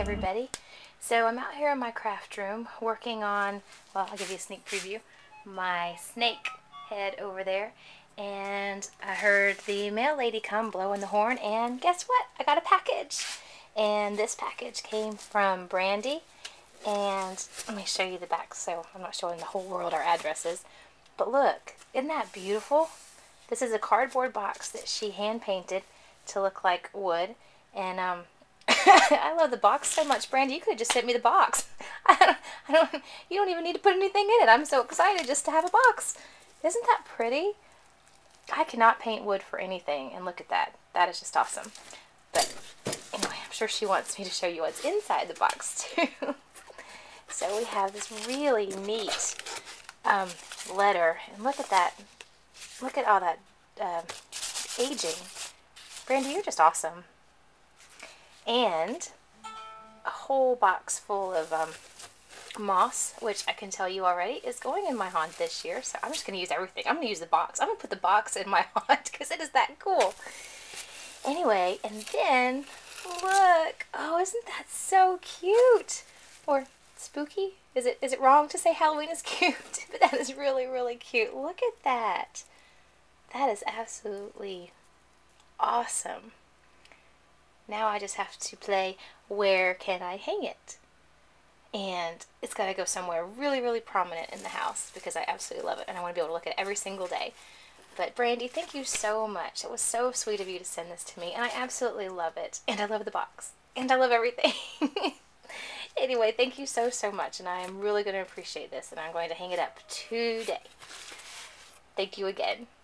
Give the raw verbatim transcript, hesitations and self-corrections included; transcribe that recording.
everybody. So I'm out here in my craft room working on, well, I'll give you a sneak preview, my snake head over there. And I heard the mail lady come blowing the horn, and guess what? I got a package. And this package came from Brandy. And let me show you the back so I'm not showing the whole world our addresses. But look, isn't that beautiful? This is a cardboard box that she hand painted to look like wood. And um, I love the box so much, Brandy. You could have just sent me the box. I don't, I don't, you don't even need to put anything in it. I'm so excited just to have a box. Isn't that pretty? I cannot paint wood for anything, and look at that. That is just awesome. But anyway, I'm sure she wants me to show you what's inside the box too. So we have this really neat um, letter, and look at that. Look at all that uh, aging. Brandy, you're just awesome. And a whole box full of um, moss, which I can tell you already is going in my haunt this year. So I'm just going to use everything. I'm going to use the box. I'm going to put the box in my haunt because it is that cool. Anyway, and then look. Oh, isn't that so cute? Or spooky? Is it is it wrong to say Halloween is cute? But that is really, really cute. Look at that. That is absolutely awesome. Now I just have to play where can I hang it. And it's got to go somewhere really, really prominent in the house because I absolutely love it. And I want to be able to look at it every single day. But Brandy, thank you so much. It was so sweet of you to send this to me. And I absolutely love it. And I love the box. And I love everything. Anyway, thank you so, so much. And I am really going to appreciate this. And I'm going to hang it up today. Thank you again.